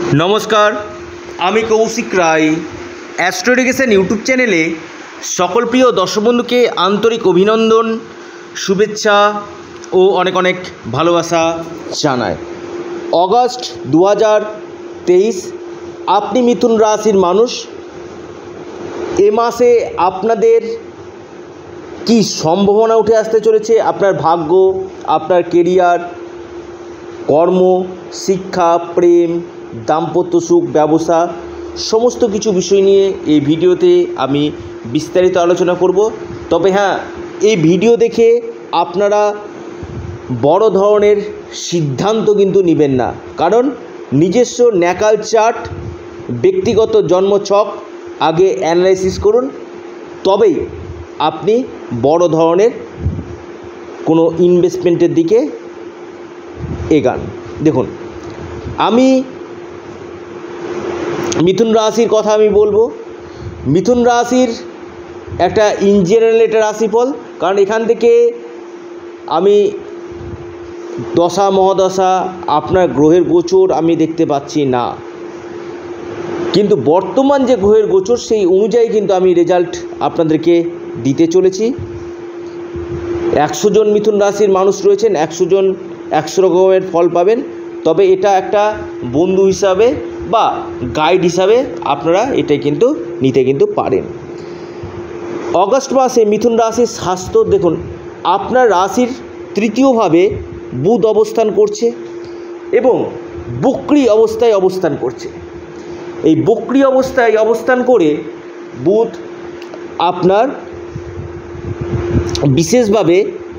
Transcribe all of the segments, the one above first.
नमस्कार আমি Koushik Roy astro education YouTube চ্যানেলে সকল প্রিয় দর্শক বন্ধুকে আন্তরিক অভিনন্দন শুভেচ্ছা ও অনেক অনেক ভালোবাসা জানাই। অগস্ট 2023 আপনি মিথুন রাশির মানুষ, এ মাসে আপনাদের কি সম্ভাবনা উঠে আসতে চলেছে, আপনার ভাগ্য, আপনার কেরিয়ার, কর্ম, শিক্ষা, প্রেম, দাম্পত্য সুখ, ব্যবসা, সমস্ত কিছু বিষয় নিয়ে এই ভিডিওতে আমি বিস্তারিত আলোচনা করব। তবে হ্যাঁ, এই ভিডিও দেখে আপনারা বড় ধরনের সিদ্ধান্ত কিন্তু নেবেন না, কারণ নিজস্ব ন্যাকাল চার্ট, ব্যক্তিগত জন্মছক আগে অ্যানালাইসিস করুন, তবেই আপনি বড় ধরনের কোনো ইনভেস্টমেন্টের দিকে এগান। দেখুন, আমি মিথুন রাশির কথা আমি বলবো। মিথুন রাশির একটা ইন জেনারেল এটা রাশিফল, কারণ এখান থেকে আমি দশা মহাদশা আপনার গ্রহের গোচর আমি দেখতে পাচ্ছি না, কিন্তু বর্তমান যে গ্রহের গোচর সেই অনুযায়ী কিন্তু আমি রেজাল্ট আপনাদেরকে দিতে চলেছি। 100 জন মিথুন রাশির মানুষ রয়েছেন, 100 জন 100 রকমের ফল পাবেন। তবে এটা একটা বন্ধু হিসাবে বা গাইড হিসাবে আপনারা এটাই কিন্তু নিতে কিন্তু পারেন। অগস্ট মাসে মিথুন রাশির স্বাস্থ্য দেখুন, আপনার রাশির তৃতীয়ভাবে বুধ অবস্থান করছে এবং বক্রী অবস্থায় অবস্থান করছে। এই বক্রী অবস্থায় অবস্থান করে বুধ আপনার বিশেষভাবে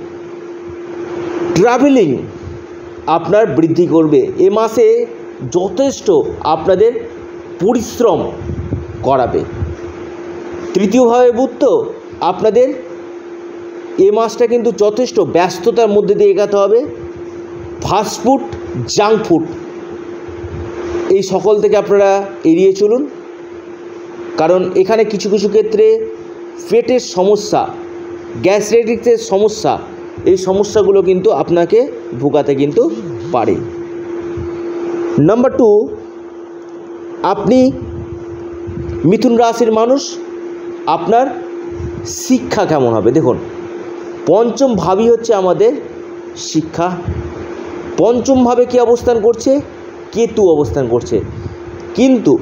ট্রাভেলিং আপনার বৃদ্ধি করবে। এ মাসে যথেষ্ট আপনাদের পরিশ্রম করাবে। তৃতীয়ভাবে বুধ তো আপনাদের এ মাসটা কিন্তু যথেষ্ট ব্যস্ততার মধ্যে দিয়ে এগাতে হবে। ফাস্টফুড, জাঙ্ক ফুড এই সকল থেকে আপনারা এড়িয়ে চলুন, কারণ এখানে কিছু কিছু ক্ষেত্রে পেটের সমস্যা, গ্যাস্ট্রাইটিসের সমস্যা, এই সমস্যাগুলো কিন্তু আপনাকে ভোগাতে কিন্তু পারে। নাম্বার 2, আপনি মিথুন রাশির মানুষ, আপনার শিক্ষা কেমন হবে? দেখুন, পঞ্চম ভাবই হচ্ছে আমাদের শিক্ষা। পঞ্চম ভাবে কি অবস্থান করছে? কেতু অবস্থান করছে, কিন্তু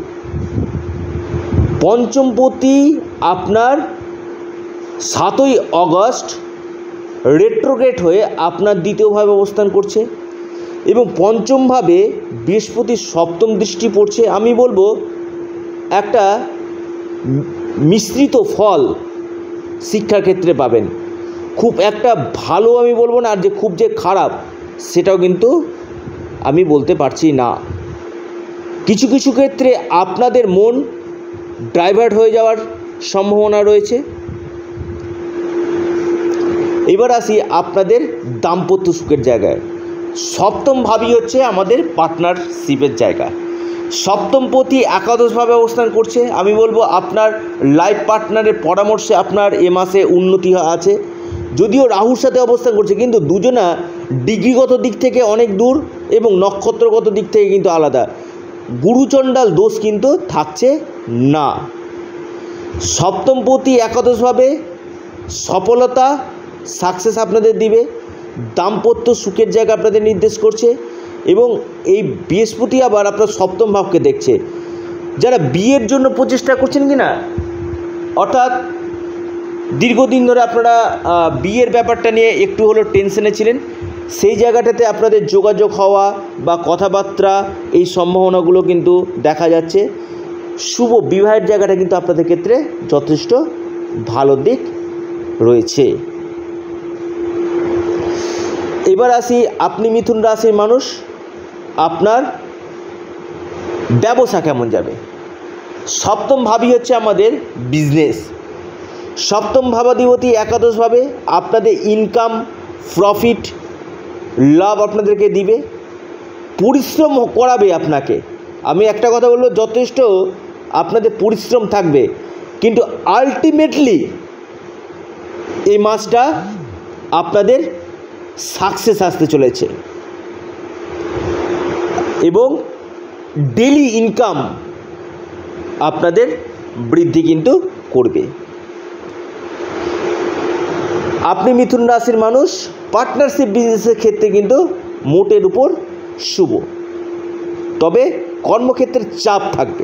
পঞ্চমপতি আপনার 7ই অগস্ট রেট্রোগ্রেড হয়ে আপনার দ্বিতীয়ভাবে অবস্থান করছে এবং পঞ্চমভাবে বৃহস্পতির সপ্তম দৃষ্টি পড়ছে। আমি বলবো একটা মিশ্রিত ফল শিক্ষার ক্ষেত্রে পাবেন। খুব একটা ভালো আমি বলবো না, আর যে খুব যে খারাপ সেটাও কিন্তু আমি বলতে পারছি না। কিছু কিছু ক্ষেত্রে আপনাদের মন ডাইভার্ট হয়ে যাওয়ার সম্ভাবনা রয়েছে। এবার আসি আপনাদের দাম্পত্য সুখের জায়গায়। সপ্তম ভাবই হচ্ছে আমাদের পার্টনারশিপের জায়গা। সপ্তমপতি একাদশভাবে অবস্থান করছে। আমি বলবো আপনার লাইফ পার্টনারের পরামর্শে আপনার এ মাসে উন্নতি আছে। যদিও রাহুর সাথে অবস্থান করছে, কিন্তু দুজনা ডিগ্রিগত দিক থেকে অনেক দূর এবং নক্ষত্রগত দিক থেকে কিন্তু আলাদা। গুরুচণ্ডাল দোষ কিন্তু থাকছে না। সপ্তমপতি একাদশভাবে সফলতা, সাকসেস আপনাদের দিবে। দাম্পত্য সুখের জায়গা আপনাদের নির্দেশ করছে এবং এই বৃহস্পতি আবার আপনার সপ্তম ভাবকে দেখছে। যারা বিয়ের জন্য প্রচেষ্টা করছেন কি না, অর্থাৎ দীর্ঘদিন ধরে আপনারা বিয়ের ব্যাপারটা নিয়ে একটু হলেও টেনশনে ছিলেন, সেই জায়গাটাতে আপনাদের যোগাযোগ হওয়া বা কথাবার্তা এই সম্ভাবনাগুলো কিন্তু দেখা যাচ্ছে। শুভ বিবাহের জায়গাটা কিন্তু আপনাদের ক্ষেত্রে যথেষ্ট ভালো দিক রয়েছে। এবার আসি, আপনি মিথুন রাশির মানুষ, আপনার ব্যবসা কেমন যাবে? সপ্তম ভাবই হচ্ছে আমাদের বিজনেস। সপ্তম ভাবাধিপতি একাদশভাবে আপনাদের ইনকাম, প্রফিট, লাভ আপনাদেরকে দিবে। পরিশ্রম করাবে আপনাকে। আমি একটা কথা বলবো, যথেষ্ট আপনাদের পরিশ্রম থাকবে, কিন্তু আলটিমেটলি এই মাসটা আপনাদের সাকসেস আসতে চলেছে এবং ডেলি ইনকাম আপনাদের বৃদ্ধি কিন্তু করবে। আপনি মিথুন রাশির মানুষ, পার্টনারশিপ বিজনেসের ক্ষেত্রে কিন্তু মোটের উপর শুভ, তবে কর্মক্ষেত্রে চাপ থাকবে।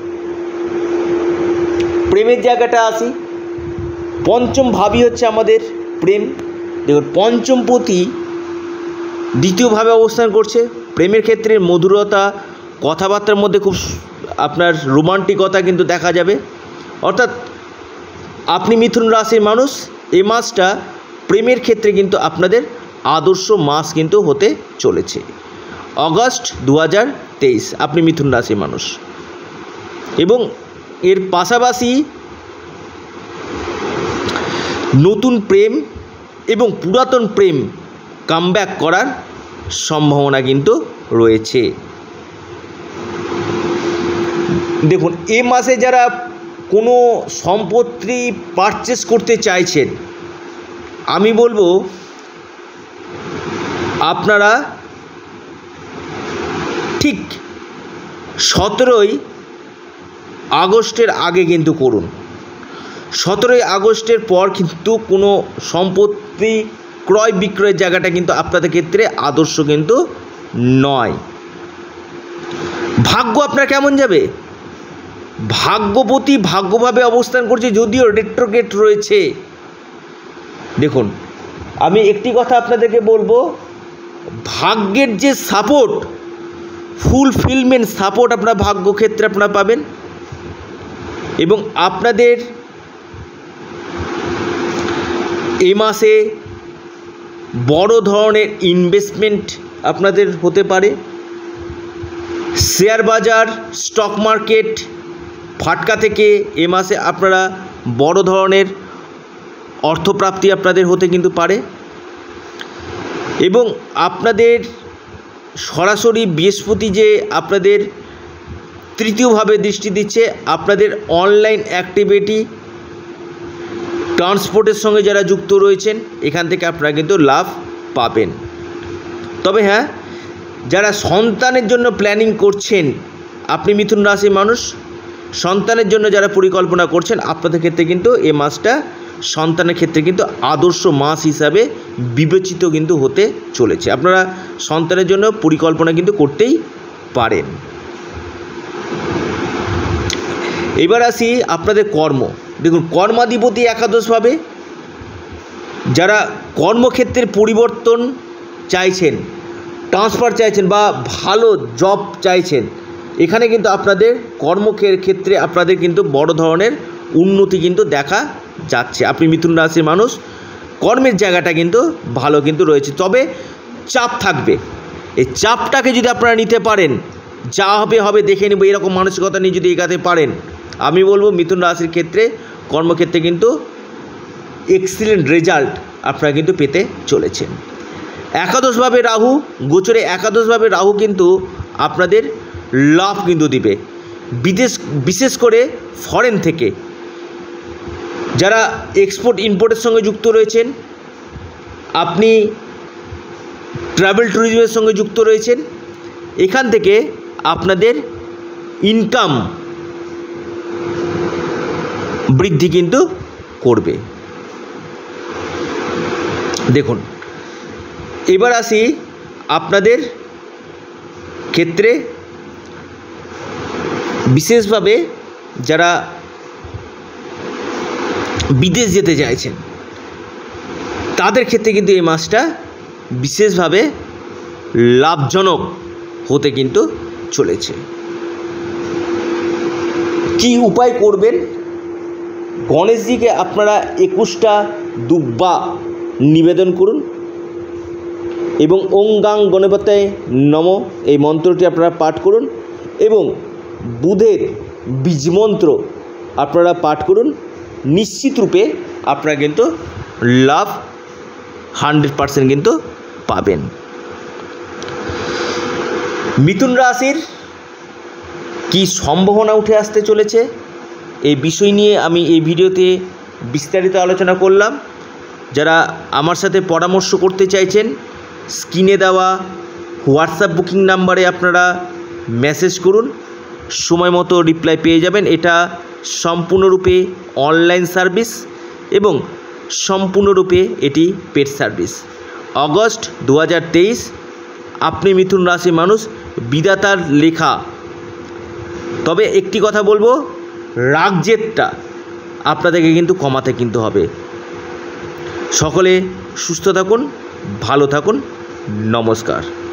প্রেমের জায়গাটা আসি, পঞ্চম ভাবই হচ্ছে আমাদের প্রেম। দেখুন, পঞ্চমপতি দ্বিতীয়ভাবে অবস্থান করছে। প্রেমের ক্ষেত্রে মধুরতা, কথাবার্তার মধ্যে খুব আপনার রোমান্টিকতা কিন্তু দেখা যাবে। অর্থাৎ আপনি মিথুন রাশির মানুষ, এই মাসটা প্রেমের ক্ষেত্রে কিন্তু আপনাদের আদর্শ মাস কিন্তু হতে চলেছে। অগস্ট 2023 আপনি মিথুন রাশির মানুষ, এবং এর পাশাপাশি নতুন প্রেম এবং পুরাতন প্রেম কামব্যাক করার সম্ভাবনা কিন্তু রয়েছে। দেখুন, এ মাসে যারা কোনো সম্পত্তি পারচেস করতে চাইছেন, আমি বলবো আপনারা ঠিক 17ই আগস্টের আগে কিন্তু করুন। 17ই আগস্টের পর কিন্তু কোনো সম্পত্তি ক্রয় বিক্রয়ের জায়গাটা কিন্তু আপনাদের ক্ষেত্রে আদর্শ কিন্তু নয়। ভাগ্য আপনার কেমন যাবে? ভাগ্যপতি ভাগ্যভাবে অবস্থান করছে, যদিও রেট্রোগেট রয়েছে। দেখুন, আমি একটি কথা আপনাদেরকে বলবো, ভাগ্যের যে সাপোর্ট, ফুলফিলমেন্ট সাপোর্ট আপনার ভাগ্যক্ষেত্রে আপনারা পাবেন, এবং আপনাদের এই মাসে বড় ধরনের ইনভেস্টমেন্ট আপনাদের হতে পারে। শেয়ার বাজার, স্টক মার্কেট, ফাটকা থেকে এ মাসে আপনারা বড় ধরনের অর্থপ্রাপ্তি আপনাদের হতে কিন্তু পারে, এবং আপনাদের সরাসরি বৃহস্পতি যে আপনাদের তৃতীয়ভাবে দৃষ্টি দিচ্ছে, আপনাদের অনলাইন অ্যাক্টিভিটি, ট্রান্সপোর্টের সঙ্গে যারা যুক্ত রয়েছেন, এখান থেকে আপনারা কিন্তু লাভ পাবেন। তবে হ্যাঁ, যারা সন্তানের জন্য প্ল্যানিং করছেন, আপনি মিথুন রাশির মানুষ, সন্তানের জন্য যারা পরিকল্পনা করছেন, আপনাদের ক্ষেত্রে কিন্তু এ মাসটা সন্তানের ক্ষেত্রে কিন্তু আদর্শ মাস হিসাবে বিবেচিত কিন্তু হতে চলেছে। আপনারা সন্তানের জন্য পরিকল্পনা কিন্তু করতেই পারেন। এবার আসি আপনাদের কর্ম। দেখুন, কর্মাধিপতি একাদশভাবে, যারা কর্মক্ষেত্রের পরিবর্তন চাইছেন, ট্রান্সফার চাইছেন বা ভালো জব চাইছেন, এখানে কিন্তু আপনাদের কর্মক্ষেত্রে আপনাদের কিন্তু বড় ধরনের উন্নতি কিন্তু দেখা যাচ্ছে। আপনি মিথুন রাশির মানুষ, কর্মের জায়গাটা কিন্তু ভালো কিন্তু রয়েছে, তবে চাপ থাকবে। এই চাপটাকে যদি আপনারা নিতে পারেন, যা হবে হবে দেখে নেব, এরকম মানসিকতা নিয়ে যদি এগাতে পারেন, আমি বলবো মিথুন রাশির ক্ষেত্রে কর্মক্ষেত্রে কিন্তু এক্সিলেন্ট রেজাল্ট আপনারা কিন্তু পেতে চলেছেন। একাদশভাবে রাহু গোচরে, একাদশভাবে রাহু কিন্তু আপনাদের লাভ কিন্তু দিবে। বিশেষ করে ফরেন থেকে যারা এক্সপোর্ট ইম্পোর্টের সঙ্গে যুক্ত রয়েছেন, আপনি ট্রাভেল ট্যুরিজমের সঙ্গে যুক্ত রয়েছেন, এখান থেকে আপনাদের ইনকাম বৃদ্ধি কিন্তু করবে। দেখুন, এবার আসি আপনাদের ক্ষেত্রে বিশেষভাবে যারা বিদেশ যেতে চাইছেন, তাদের ক্ষেত্রে কিন্তু এই মাসটা বিশেষভাবে লাভজনক হতে কিন্তু চলেছে। কি উপায় করবেন? গণেশজিকে আপনারা 21টা দুব্বা নিবেদন করুন, এবং ওং গাং গণপতায় নমঃ এই মন্ত্রটি আপনারা পাঠ করুন, এবং বুধের বীজমন্ত্র আপনারা পাঠ করুন। নিশ্চিত রূপে আপনারা কিন্তু লাভ 100% কিন্তু পাবেন। মিথুন রাশির কি সম্ভাবনা উঠে আসতে চলেছে, এই বিষয় নিয়ে আমি এই ভিডিওতে বিস্তারিত আলোচনা করলাম। যারা আমার সাথে পরামর্শ করতে চাইছেন, স্ক্রিনে দেওয়া হোয়াটসঅ্যাপ বুকিং নাম্বারে আপনারা মেসেজ করুন, সময় মতো রিপ্লাই পেয়ে যাবেন। এটা সম্পূর্ণরূপে অনলাইন সার্ভিস এবং সম্পূর্ণরূপে এটি পেড সার্ভিস। অগস্ট 2023, আপনি মিথুন রাশির মানুষ, বিধাতার লেখা। তবে একটি কথা বলবো, রাগ জেদটা আপনাদেরকে কিন্তু কমাতে কিন্তু হবে। সকলে সুস্থ থাকুন, ভালো থাকুন, নমস্কার।